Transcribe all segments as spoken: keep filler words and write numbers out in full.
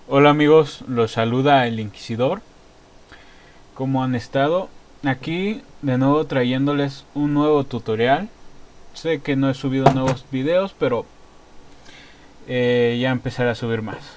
Hola amigos, los saluda el Inquisidor. ¿Cómo han estado? Aquí de nuevo trayéndoles un nuevo tutorial. Sé que no he subido nuevos videos, pero eh, ya empezaré a subir más.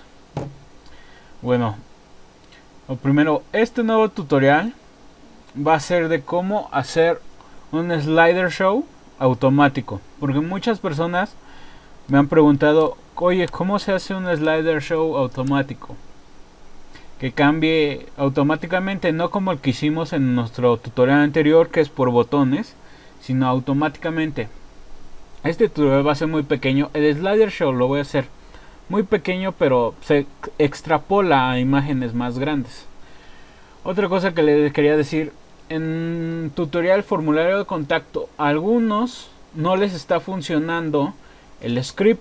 Bueno, lo primero, este nuevo tutorial va a ser de cómo hacer un slider show automático. Porque muchas personas me han preguntado, oye, ¿cómo se hace un slider show automático? Que cambie automáticamente, no como el que hicimos en nuestro tutorial anterior, que es por botones, sino automáticamente. Este tutorial va a ser muy pequeño. El slider show lo voy a hacer muy pequeño, pero se extrapola a imágenes más grandes. Otra cosa que les quería decir, en tutorial formulario de contacto, a algunos no les está funcionando el script.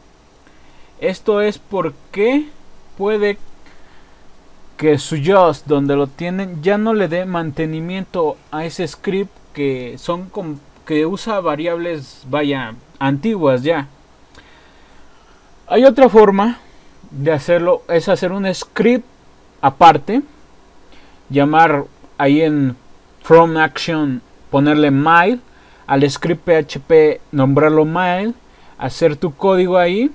Esto es porque puede que su Just, donde lo tienen, ya no le dé mantenimiento a ese script que son con, que usa variables, vaya, antiguas ya. Hay otra forma de hacerlo, es hacer un script aparte, llamar ahí en from action, ponerle mail al script P H P, nombrarlo mail, hacer tu código ahí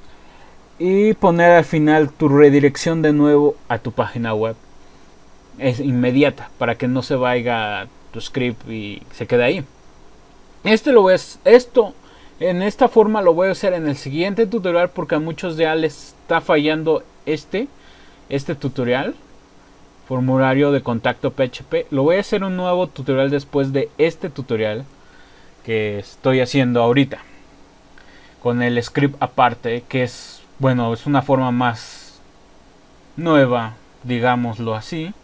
y poner al final tu redirección de nuevo a tu página web. Es inmediata para que no se vaya tu script y se quede ahí. Este lo voy a, esto en esta forma lo voy a hacer en el siguiente tutorial porque a muchos ya les está fallando este este tutorial formulario de contacto P H P. Lo voy a hacer un nuevo tutorial después de este tutorial que estoy haciendo ahorita con el script aparte, que es, bueno, es una forma más nueva, digámoslo así,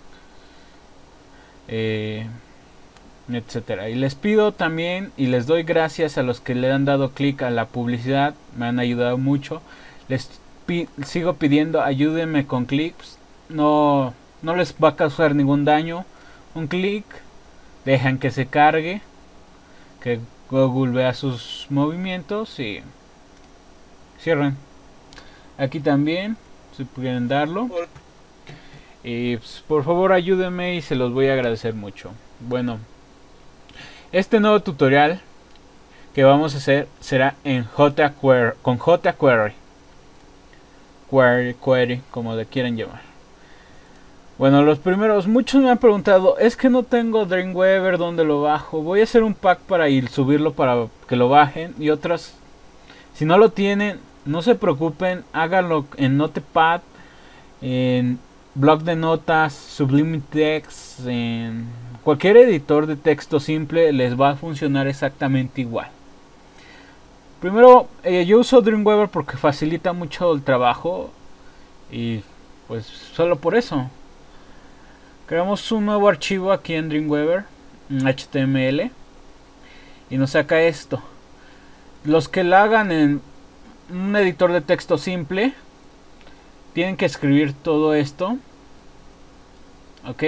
eh, etcétera. Y les pido también y les doy gracias a los que le han dado clic a la publicidad, me han ayudado mucho. Les pi sigo pidiendo, ayúdenme con clics, no, no les va a causar ningún daño. Un clic, dejan que se cargue, que Google vea sus movimientos y cierren. Aquí también, si pudieran darlo. Y pues, por favor ayúdenme y se los voy a agradecer mucho. Bueno, este nuevo tutorial que vamos a hacer será en jQuery, con jQuery. Query, query, como le quieran llamar. Bueno, los primeros, muchos me han preguntado, es que no tengo Dreamweaver, ¿dónde lo bajo? Voy a hacer un pack para ir subirlo para que lo bajen. Y otras, si no lo tienen, no se preocupen, háganlo en Notepad, en blog de notas, Sublime Text, en cualquier editor de texto simple les va a funcionar exactamente igual. Primero, eh, yo uso Dreamweaver porque facilita mucho el trabajo y pues solo por eso. Creamos un nuevo archivo aquí en Dreamweaver, en H T M L, y nos saca esto. Los que la hagan en un editor de texto simple tienen que escribir todo esto, ok,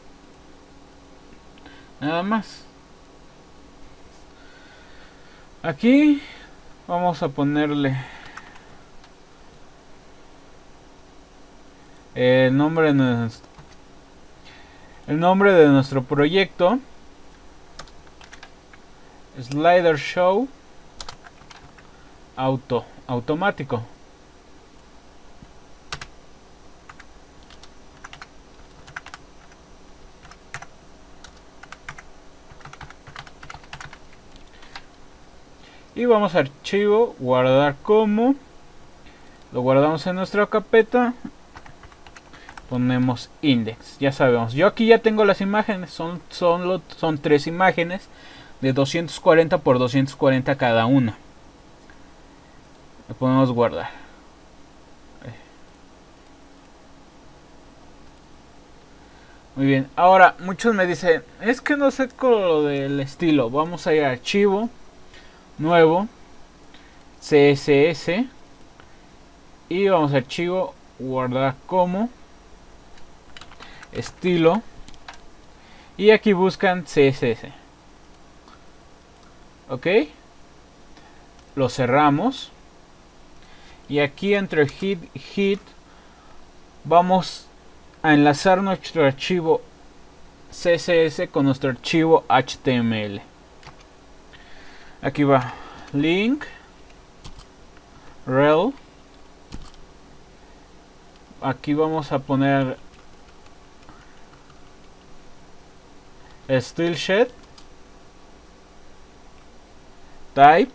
nada más. Aquí vamos a ponerle el nombre de nuestro, el nombre de nuestro proyecto, Slider Show Auto, automático. Y vamos a archivo, guardar como, lo guardamos en nuestra carpeta, ponemos index, ya sabemos. Yo aquí ya tengo las imágenes, son, son, son tres imágenes de doscientos cuarenta por doscientos cuarenta cada una. Le podemos guardar. Muy bien, ahora muchos me dicen, es que no sé con lo del estilo. Vamos a ir a archivo, nuevo, C S S, y vamos a archivo, guardar como, estilo, y aquí buscan C S S. Ok, lo cerramos y aquí entre hit hit vamos a enlazar nuestro archivo C S S con nuestro archivo H T M L. Aquí va link rel. Aquí vamos a poner stylesheet type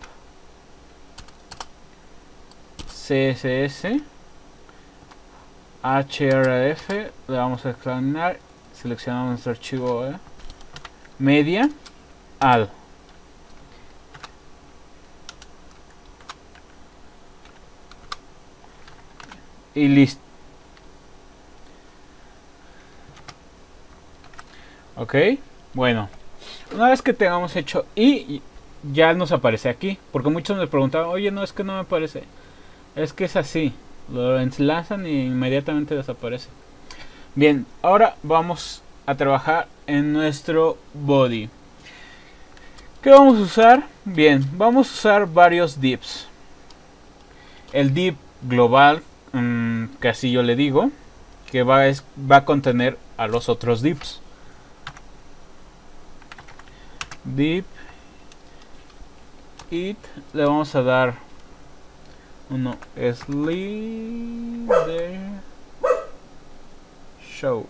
C S S href, le vamos a examinar, seleccionamos nuestro archivo eh, media al y listo. Ok, bueno, una vez que tengamos hecho y ya nos aparece aquí, porque muchos me preguntaban, oye, no, es que no me aparece. Es que es así, lo enlazan y inmediatamente desaparece. Bien, ahora vamos a trabajar en nuestro body. ¿Qué vamos a usar? Bien, vamos a usar varios divs. El div global, mmm, que así yo le digo, que va, es, va a contener a los otros divs. Div it, le vamos a dar uno, slider show,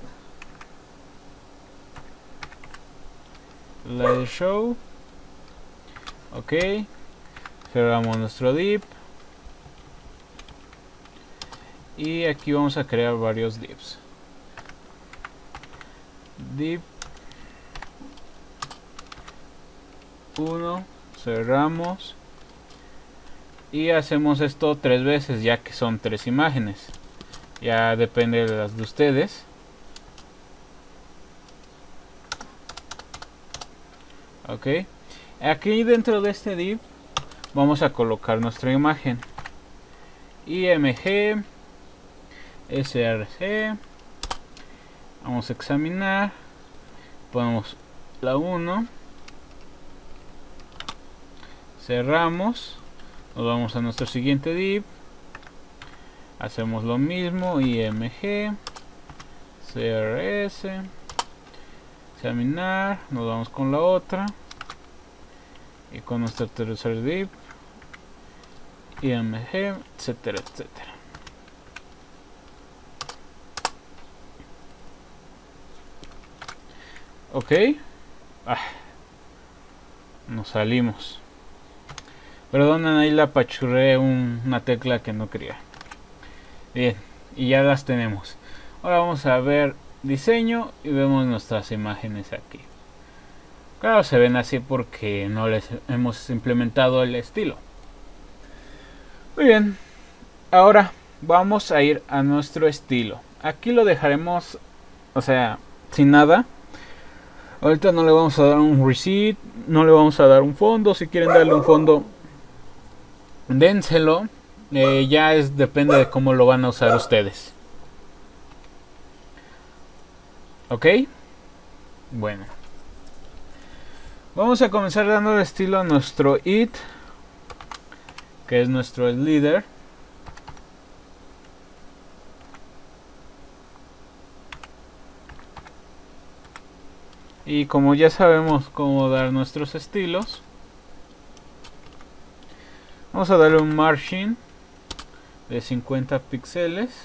slider show. Ok, cerramos nuestro div y aquí vamos a crear varios divs. Div uno, cerramos y hacemos esto tres veces, ya que son tres imágenes. Ya depende de las de ustedes. Ok, aquí dentro de este div vamos a colocar nuestra imagen. Img src, vamos a examinar, ponemos la uno, cerramos, nos vamos a nuestro siguiente div, hacemos lo mismo, img crs, examinar, nos vamos con la otra y con nuestro tercer div, img, etcétera, etcétera. Ok, ah, nos salimos. Perdonen, ahí la apachurré un, una tecla que no quería. Bien, y ya las tenemos. Ahora vamos a ver diseño y vemos nuestras imágenes aquí. Claro, se ven así porque no les hemos implementado el estilo. Muy bien, ahora vamos a ir a nuestro estilo. Aquí lo dejaremos, o sea, sin nada. Ahorita no le vamos a dar un receipt, no le vamos a dar un fondo. Si quieren darle un fondo, dénselo. Eh, ya es depende de cómo lo van a usar ustedes. Ok, bueno, vamos a comenzar dando el estilo a nuestro it, que es nuestro líder. Y como ya sabemos cómo dar nuestros estilos, vamos a darle un margin de cincuenta píxeles.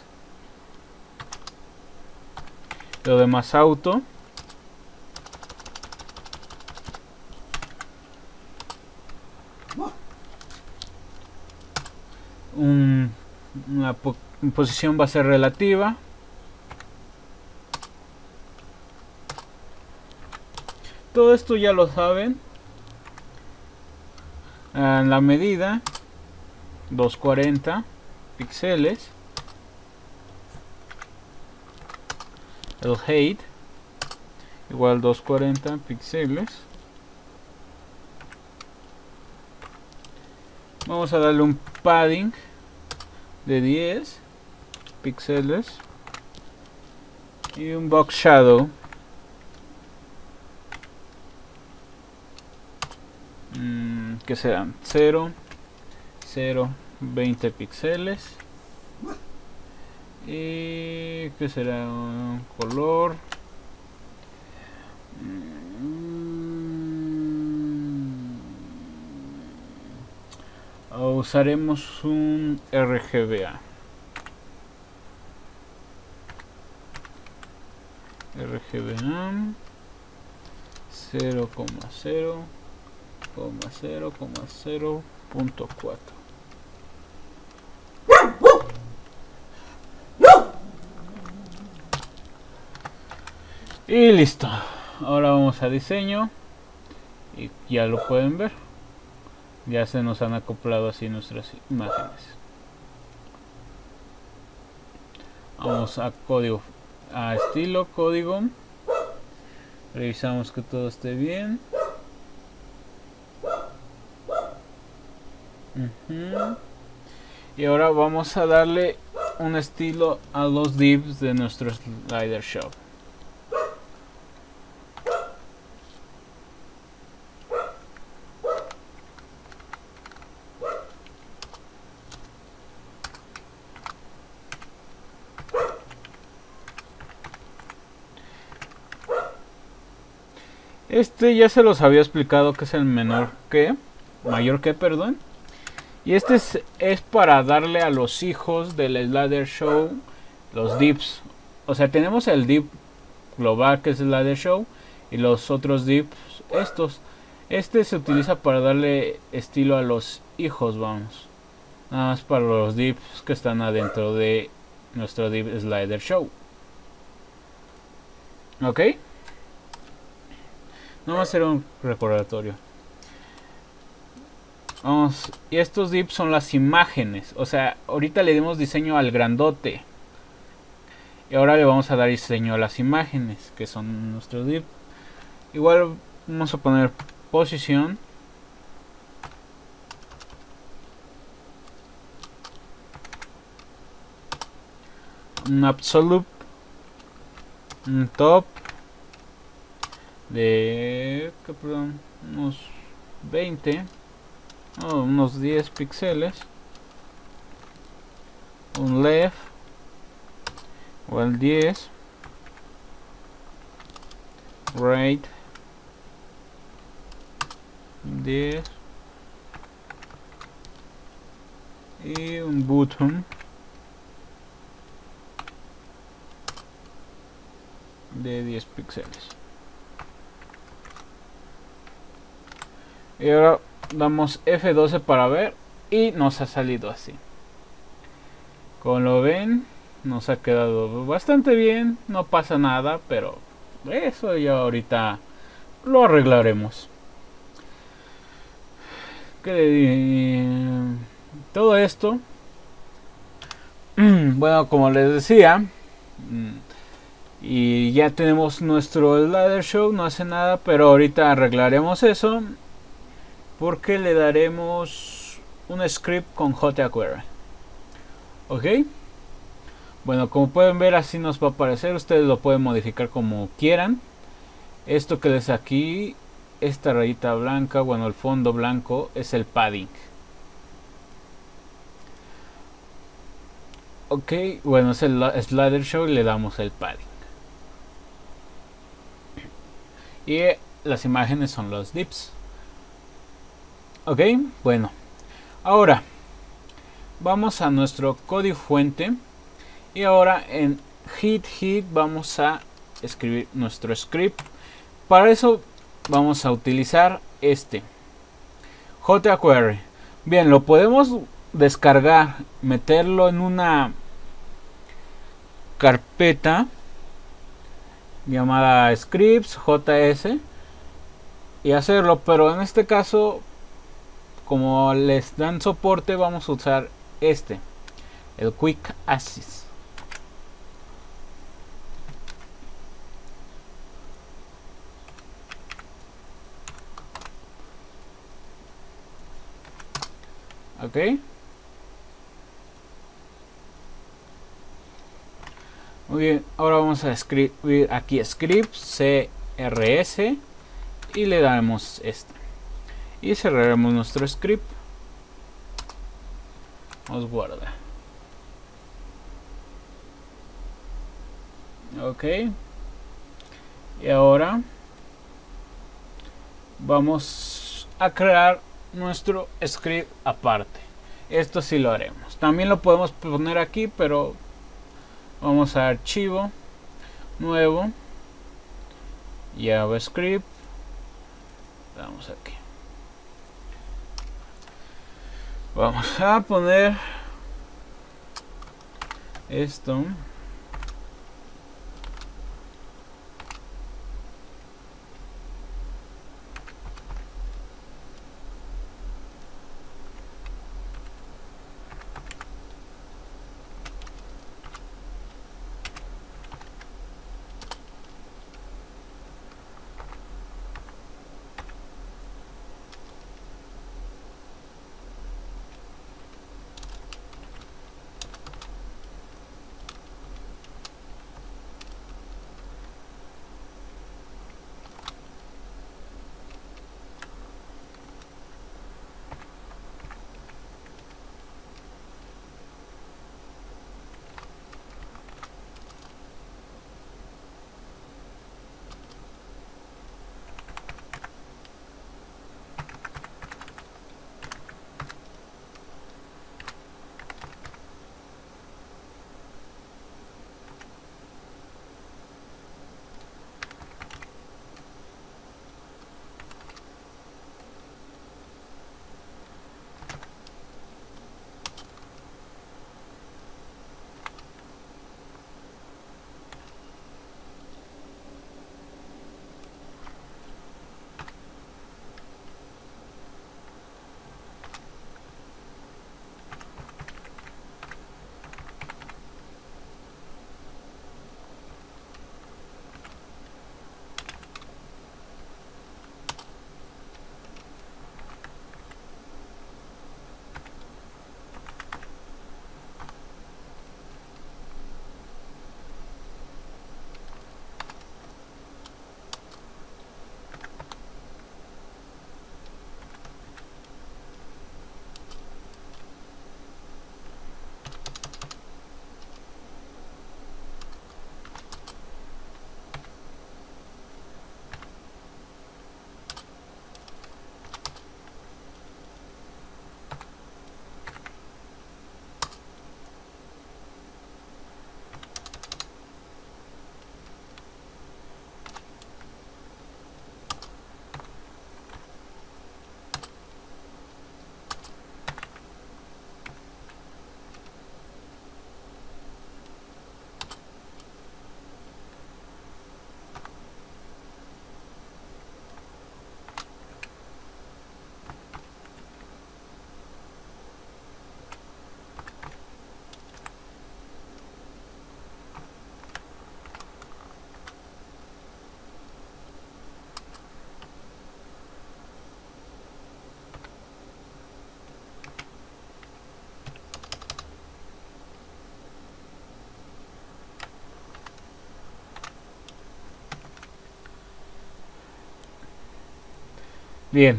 Lo demás auto. Un, una po posición va a ser relativa. Todo esto ya lo saben. En la medida doscientos cuarenta píxeles. El height igual doscientos cuarenta píxeles. Vamos a darle un padding de diez píxeles y un box shadow mmm, que serán cero, cero, veinte píxeles y que será un color. Usaremos un R G B A. R G B A cero coma cero coma cero coma cero punto cuatro. Y listo. Ahora vamos a diseño y ya lo pueden ver. Ya se nos han acoplado así nuestras imágenes. Vamos a código, a estilo, código. Revisamos que todo esté bien. Uh-huh. Y ahora vamos a darle un estilo a los divs de nuestro slider show. Este ya se los había explicado que es el menor que, mayor que, perdón. Y este es, es para darle a los hijos del slider show los divs. O sea, tenemos el div global que es el slider show y los otros divs estos. Este se utiliza para darle estilo a los hijos, vamos. Nada más para los divs que están adentro de nuestro div slider show. ¿Ok? No va a ser un recordatorio. Vamos, y estos divs son las imágenes. O sea, ahorita le dimos diseño al grandote. Y ahora le vamos a dar diseño a las imágenes, que son nuestros divs. Igual vamos a poner posición. Un absolute. Un top. De que perdón, unos veinte, oh, unos diez píxeles, un left igual diez, right diez y un bottom de diez píxeles. Y ahora damos F doce para ver y nos ha salido así. Como lo ven, nos ha quedado bastante bien, no pasa nada, pero eso ya ahorita lo arreglaremos. Que todo esto, bueno, como les decía, y ya tenemos nuestro slider show, no hace nada, pero ahorita arreglaremos eso. Porque le daremos un script con jQuery. Ok. Bueno, como pueden ver, así nos va a aparecer. Ustedes lo pueden modificar como quieran. Esto que les aquí, esta rayita blanca, bueno, el fondo blanco es el padding. Ok, bueno, es el slider show y le damos el padding. Y las imágenes son los divs. Ok, bueno, ahora vamos a nuestro código fuente y ahora en hit hit vamos a escribir nuestro script. Para eso vamos a utilizar este jQuery. Bien, lo podemos descargar, meterlo en una carpeta llamada scripts js y hacerlo, pero en este caso, como les dan soporte, vamos a usar este, el Quick Assist. Ok. Muy bien, ahora vamos a escribir aquí scripts crs y le daremos este. Y cerraremos nuestro script. Nos guarda. Ok. Y ahora vamos a crear nuestro script aparte. Esto sí lo haremos. También lo podemos poner aquí, pero vamos a archivo, nuevo, JavaScript. Vamos aquí. Vamos a poner esto. Bien,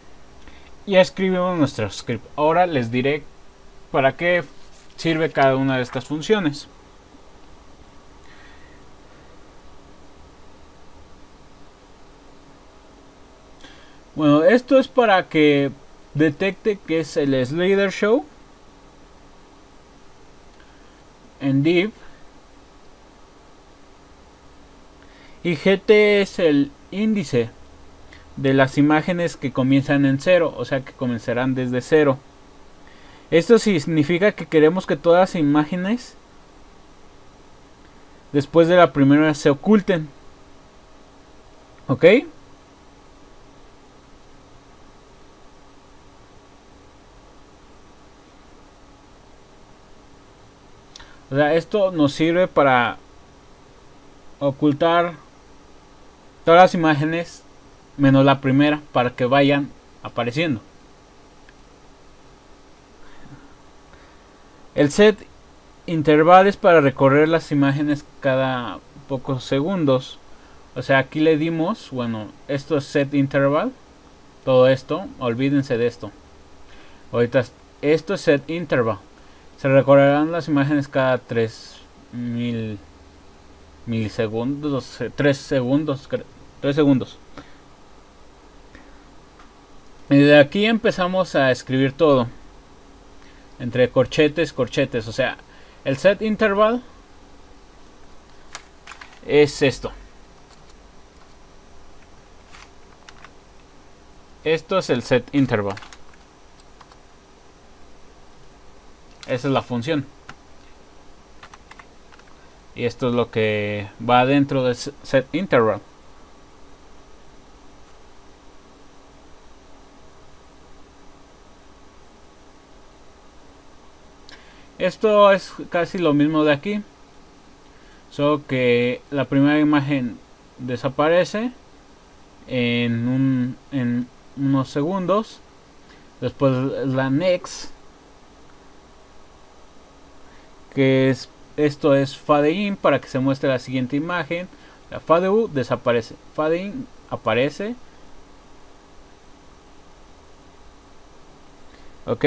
ya escribimos nuestro script. Ahora les diré para qué sirve cada una de estas funciones. Bueno, esto es para que detecte que es el slider show en div, y gt es el índice de las imágenes que comienzan en cero, o sea que comenzarán desde cero. Esto significa que queremos que todas las imágenes después de la primera se oculten. ¿Ok? O sea, esto nos sirve para ocultar todas las imágenes menos la primera para que vayan apareciendo. El set interval es para recorrer las imágenes cada pocos segundos. O sea, aquí le dimos, bueno, esto es set interval. Todo esto, olvídense de esto. Ahorita esto es set interval. Se recorrerán las imágenes cada tres mil milisegundos, tres segundos, tres segundos. Y de aquí empezamos a escribir todo entre corchetes, corchetes, o sea, el set interval es esto. Esto es el set interval. Esa es la función. Y esto es lo que va dentro del set interval. Esto es casi lo mismo de aquí, solo que la primera imagen desaparece en, un, en unos segundos. Después la next, que es esto es fade in para que se muestre la siguiente imagen. La fade out desaparece, fade in aparece. Ok.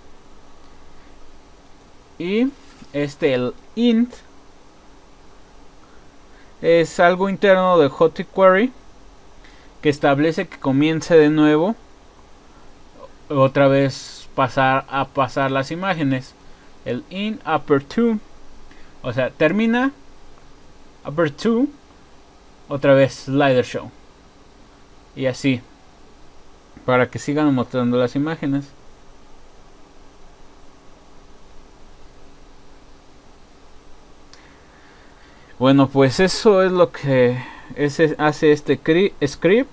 Y este, el int, es algo interno de jQuery que establece que comience de nuevo, otra vez pasar a pasar las imágenes. El int upper two, o sea, termina upper two, otra vez slider show, y así para que sigan mostrando las imágenes. Bueno, pues eso es lo que ese hace este script.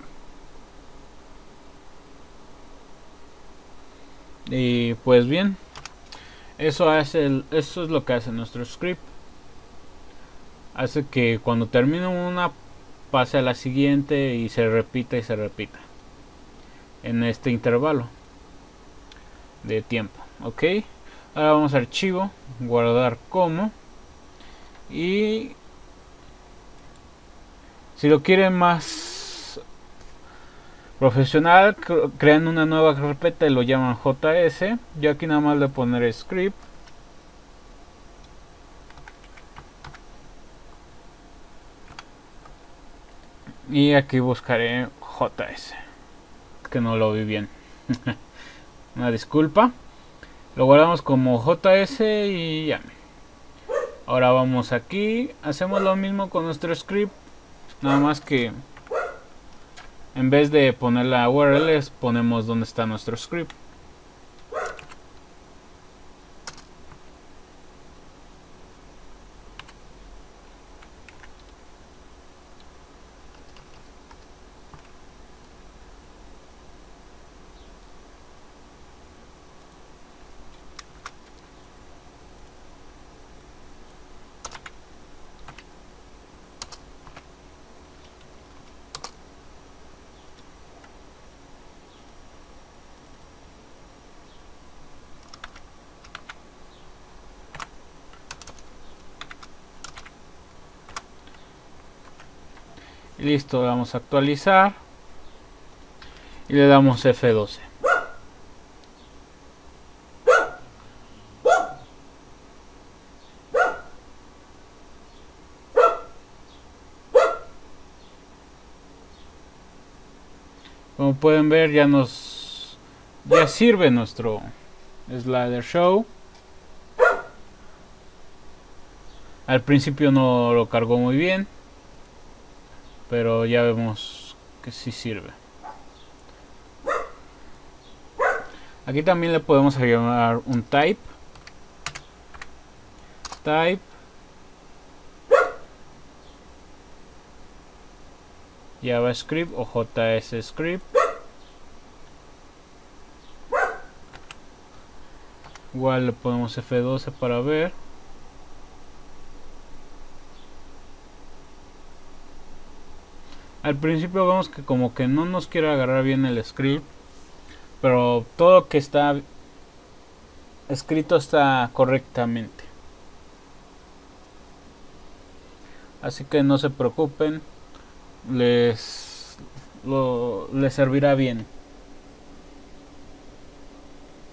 Y pues bien, eso hace el, eso es lo que hace nuestro script. Hace que cuando termine una pase a la siguiente y se repita y se repita en este intervalo de tiempo. Ok, ahora vamos a archivo, guardar como, y si lo quieren más profesional, crean una nueva carpeta y lo llaman J S. Yo aquí nada más le poner script. Y aquí buscaré J S, que no lo vi bien. Una disculpa. Lo guardamos como J S y ya. Ahora vamos aquí, hacemos lo mismo con nuestro script, nada más que en vez de poner la U R L ponemos donde está nuestro script. Y listo, vamos a actualizar y le damos F doce. Como pueden ver, ya nos ya sirve nuestro slider show. Al principio no lo cargó muy bien, pero ya vemos que sí sirve. Aquí también le podemos llamar un type. Type. JavaScript o J S Script. Igual le ponemos F doce para ver. Al principio vemos que como que no nos quiere agarrar bien el script, pero todo lo que está escrito está correctamente. Así que no se preocupen, les, lo, les servirá bien.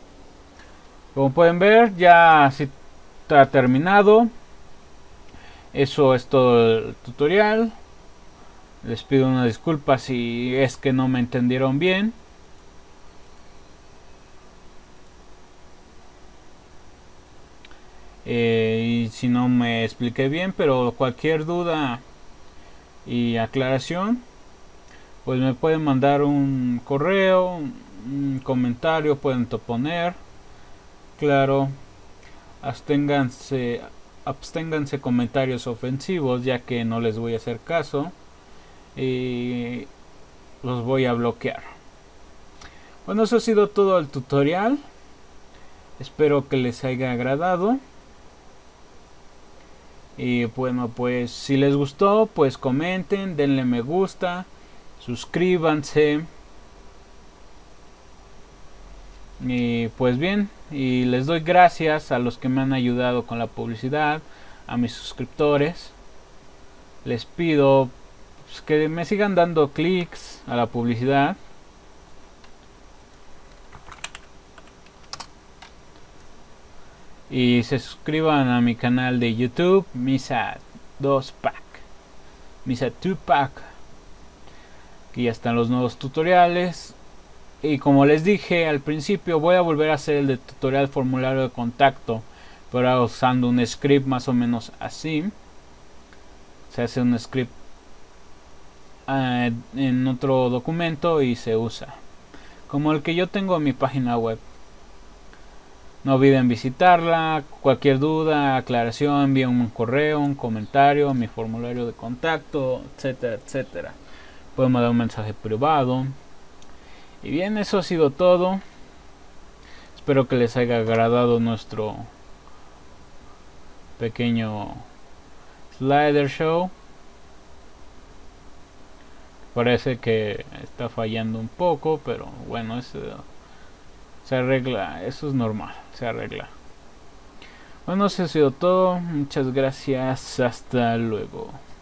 Como pueden ver, ya está terminado. Eso es todo el tutorial. Les pido una disculpa si es que no me entendieron bien. Eh, y si no me expliqué bien, pero cualquier duda y aclaración, pues me pueden mandar un correo, un comentario, pueden poner. Claro, absténganse, absténganse comentarios ofensivos, ya que no les voy a hacer caso y los voy a bloquear. Bueno, eso ha sido todo el tutorial. Espero que les haya agradado. Y bueno, pues si les gustó, pues comenten, denle me gusta, suscríbanse. Y pues bien, y les doy gracias a los que me han ayudado con la publicidad, a mis suscriptores. Les pido pues, que me sigan dando clics a la publicidad. Y se suscriban a mi canal de YouTube, Misa dos pack, Misa dos pack. Aquí ya están los nuevos tutoriales. Y como les dije al principio, voy a volver a hacer el de tutorial formulario de contacto, pero ahora usando un script más o menos así. Se hace un script uh, en otro documento y se usa, como el que yo tengo en mi página web. No olviden visitarla. Cualquier duda, aclaración, envíen un correo, un comentario, mi formulario de contacto, etcétera, etcétera. Pueden mandar un mensaje privado. Y bien, eso ha sido todo. Espero que les haya agradado nuestro pequeño slider show. Parece que está fallando un poco, pero bueno, es, se arregla, eso es normal, se arregla. Bueno, eso ha sido todo. Muchas gracias, hasta luego.